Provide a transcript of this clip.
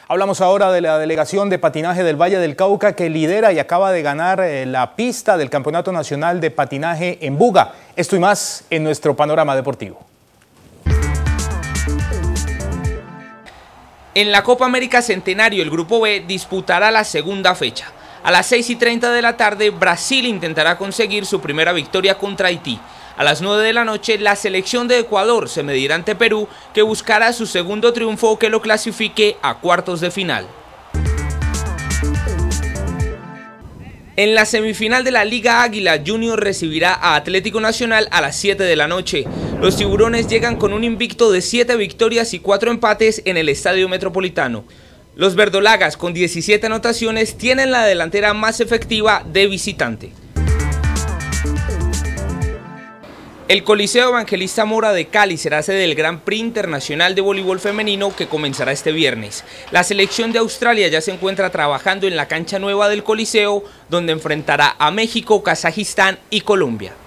Hablamos ahora de la delegación de patinaje del Valle del Cauca que lidera y acaba de ganar la pista del Campeonato Nacional de Patinaje en Buga. Esto y más en nuestro panorama deportivo. En la Copa América Centenario, el Grupo B disputará la segunda fecha. A las 6:30 de la tarde, Brasil intentará conseguir su primera victoria contra Haití. A las 9 de la noche, la selección de Ecuador se medirá ante Perú, que buscará su segundo triunfo que lo clasifique a cuartos de final. En la semifinal de la Liga Águila, Junior recibirá a Atlético Nacional a las 7 de la noche. Los tiburones llegan con un invicto de 7 victorias y 4 empates en el Estadio Metropolitano. Los verdolagas, con 17 anotaciones, tienen la delantera más efectiva de visitante. El Coliseo Evangelista Mora de Cali será sede del Gran Prix Internacional de Voleibol Femenino que comenzará este viernes. La selección de Australia ya se encuentra trabajando en la cancha nueva del Coliseo, donde enfrentará a México, Kazajistán y Colombia.